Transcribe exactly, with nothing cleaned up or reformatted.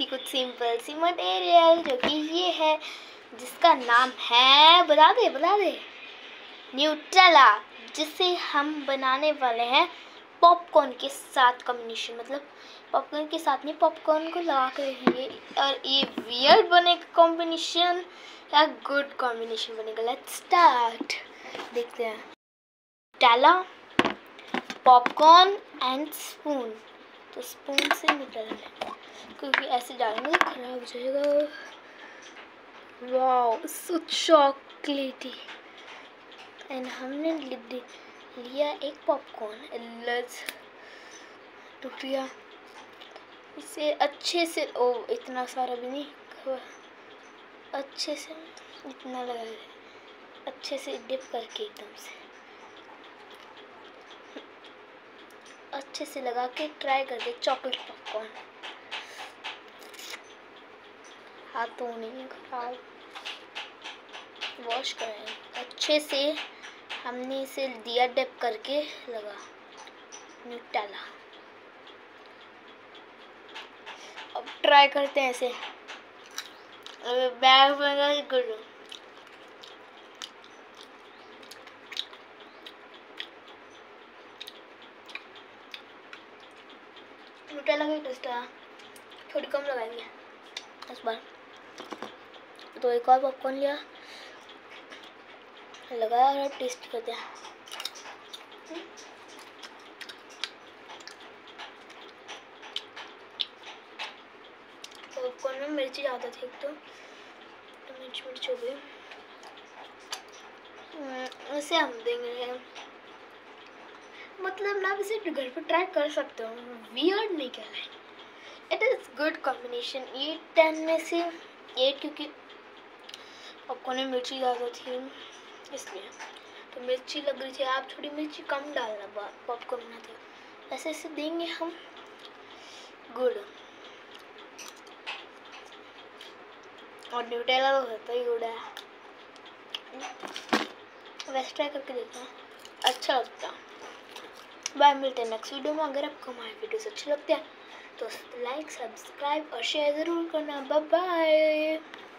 थी कुछ सिंपल सी मटेरियल, जो कि ये है, जिसका नाम है, बता दे बता दे न्यूट्रेला, जिसे हम बनाने वाले हैं पॉपकॉर्न के साथ कॉम्बिनेशन, मतलब पॉपकॉर्न के साथ नहीं, पॉपकॉर्न को लगा कर रखेंगे और ये वियर्ड बनेगा कॉम्बिनेशन या गुड कॉम्बिनेशन बनेगा। लेट्स स्टार्ट, देखते हैं। डाला पॉपकॉर्न एंड स्पून, तो स्पून से निकालना क्योंकि ऐसे डालेंगे तो खराब हो जाएगा। वाओ सो चॉकलेटी। एंड हमने लिया एक पॉपकॉर्न, लेट्स टूट गया। इसे अच्छे से, ओ इतना सारा भी नहीं, अच्छे से इतना लगा दे, अच्छे से डिप करके एकदम से अच्छे से लगा के ट्राई कर दे चॉकलेट पॉपकॉर्न। हाथों नहीं खराब, वॉश करें अच्छे से। हमने इसे दिया डिप करके लगा न्यूट्रेला। अब ट्राई करते हैं ऐसे बैग में गुड। न्यूट्रेला का टेस्ट है, थोड़ी कम लगाएंगे इस बार। तो एक और पॉपकॉर्न लिया, लगाया और अब टेस्ट करते हैं। पॉपकॉर्न में मिर्ची ज़्यादा थी, तो, तो मिर्च मिर्च हो गई। इसे हम देंगे, मतलब ना इसे घर पर ट्राई कर सकते हो, वियर्ड नहीं कह रहे, it is good combination. Eight ten में से एट, क्योंकि पॉपकॉर्न में मिर्ची ज़्यादा थी इसलिए, तो मिर्ची लग रही थी। आप थोड़ी मिर्ची कम डालना पॉपकॉर्न में, तो ऐसे ऐसे देंगे हम गुड। और न्यूट्रेला तो होता ही गुड है, वैसे ट्राई करके देखते हैं, अच्छा लगता है। बाय, मिलते हैं नेक्स्ट वीडियो में। अगर आपको हमारे वीडियोस अच्छे लगते हैं तो लाइक, सब्सक्राइब और शेयर ज़रूर करना। Bye bye.